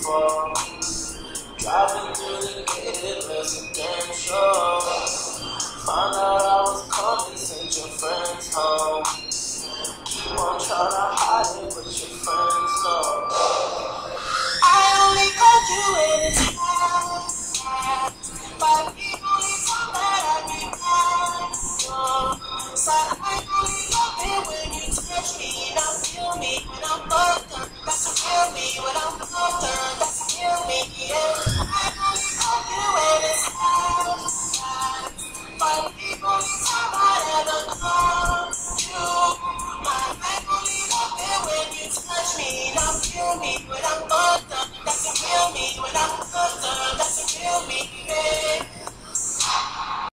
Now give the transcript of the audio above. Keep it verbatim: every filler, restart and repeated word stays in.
before. Driving through the gated residential. Found out I was coming, sent your friends home. Keep on trying to hide it, but your friends know. I only called you when it's bad. But people only talk that I be bad. So I only love it when you touch me and I feel me when I'm fucked up. That's to feel me when I'm fucked up. That's to feel me, yeah. I only call you when it's bad. But people only talk I ever call you. I only love it when you touch me and I feel me when I'm fucked up. That's to feel me when I'm fucked up. That's to feel me.